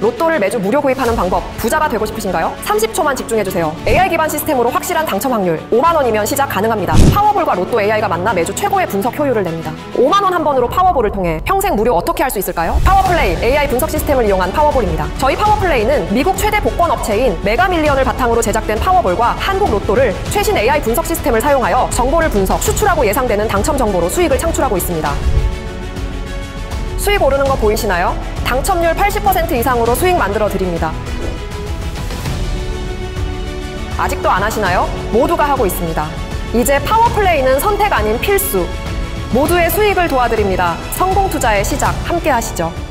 로또를 매주 무료 구입하는 방법, 부자가 되고 싶으신가요? 30초만 집중해주세요. AI 기반 시스템으로 확실한 당첨 확률, 5만 원이면 시작 가능합니다. 파워볼과 로또 AI가 만나 매주 최고의 분석 효율을 냅니다. 5만 원 한 번으로 파워볼을 통해 평생 무료 어떻게 할 수 있을까요? 파워플레이, AI 분석 시스템을 이용한 파워볼입니다. 저희 파워플레이는 미국 최대 복권 업체인 메가밀리언을 바탕으로 제작된 파워볼과 한국 로또를 최신 AI 분석 시스템을 사용하여 정보를 분석, 추출하고 예상되는 당첨 정보로 수익을 창출하고 있습니다. 수익 오르는 거 보이시나요? 당첨률 80% 이상으로 수익 만들어 드립니다. 아직도 안 하시나요? 모두가 하고 있습니다. 이제 파워플레이는 선택 아닌 필수. 모두의 수익을 도와드립니다. 성공 투자의 시작 함께 하시죠.